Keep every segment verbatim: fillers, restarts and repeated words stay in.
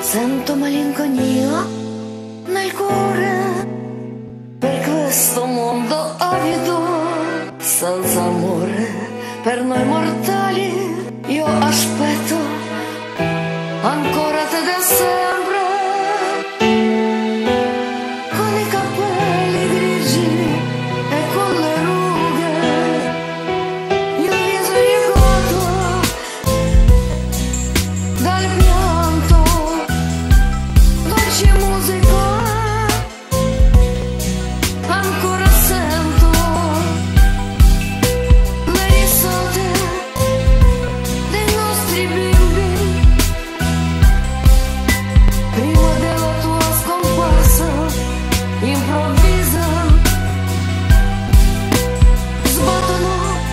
Sento malinconia nel cuore per questo mondo avido, senza amore per noi mortali. Io aspetto ancora te da sempre, con i capelli grigi e con le rughe, il viso ricoto dal pianto, dolce musica ancora sento le risate dei nostri bimbi prima della tua scomparsa improvvisa. Sbattono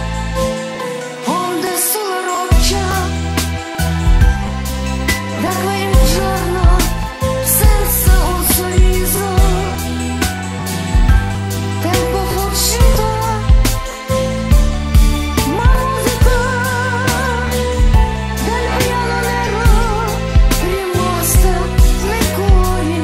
onde sulla roccia da quel giorno senza un sorriso. Tempo fuggito, ma musica del piano nero rimasta nei cuori.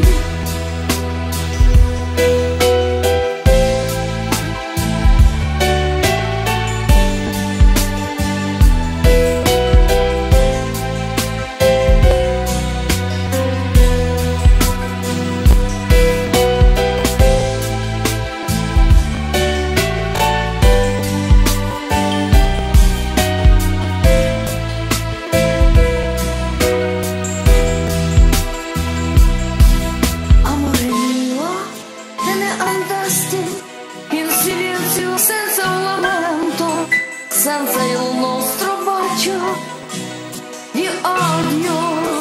Amore mio, te ne andasti in silenzio senza un lamento, senza il nostro bacio di odio.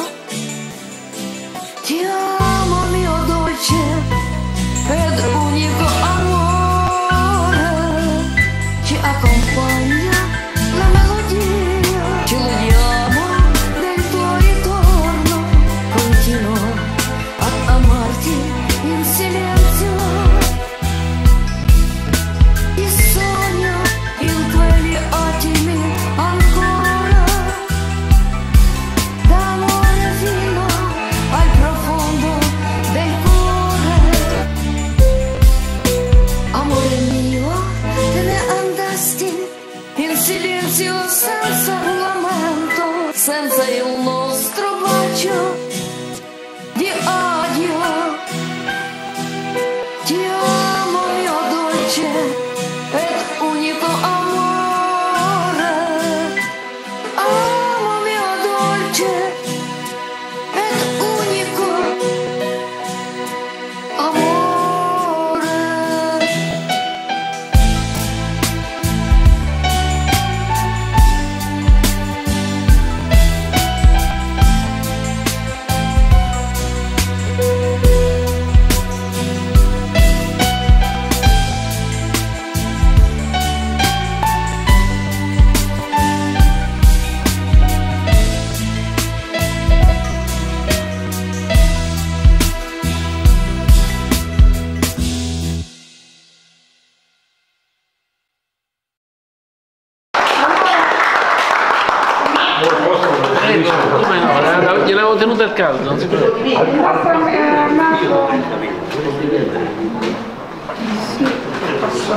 Ti amo mio dolce ed unico amore, ci accompagna la melodia, ci illudiamo del tuo ritorno, continuo ad amarti in silenzio. Ti sogno in quegli attimi ancora, d'amore fino al profondo del cuore. Amore mio, te ne andasti in silenzio senza un lamento, senza il nostro bacio di odio. Ti amo mio dolce ed unico amore. Amo mio dolce ed unico amore. Gliel'avevo tenuto al caldo, non si può. Sì, posso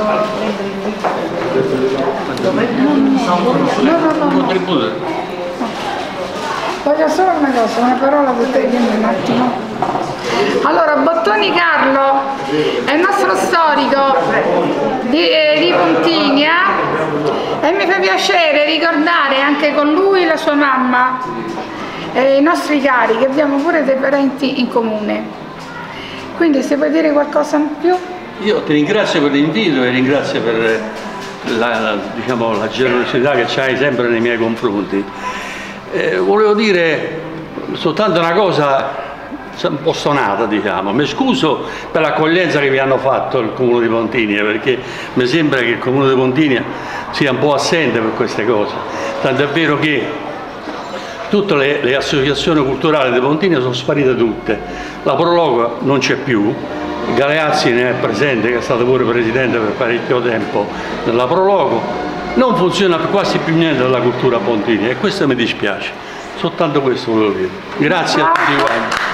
prendere no, no, no, Contributo. voglio solo una cosa, una parola per te, dimmi un attimo. Allora, Bottoni Carlo è il nostro storico di, eh, di Pontinia e mi fa piacere ricordare anche con lui la sua mamma e i nostri cari, che abbiamo pure dei parenti in comune. Quindi se vuoi dire qualcosa in più? Io ti ringrazio per l'invito e ringrazio per la, diciamo, la generosità che c'hai sempre nei miei confronti. Eh, volevo dire soltanto una cosa un po' stonata, diciamo. Mi scuso per l'accoglienza che vi hanno fatto il Comune di Pontinia, perché mi sembra che il Comune di Pontinia sia un po' assente per queste cose. Tant'è vero che tutte le, le associazioni culturali di Pontinia sono sparite tutte. La Prologo non c'è più, Galeazzi ne è presente, che è stato pure presidente per parecchio tempo della Prologo. Non funziona quasi più niente della cultura pontinia e questo mi dispiace. Soltanto questo volevo dire. Grazie a tutti quanti.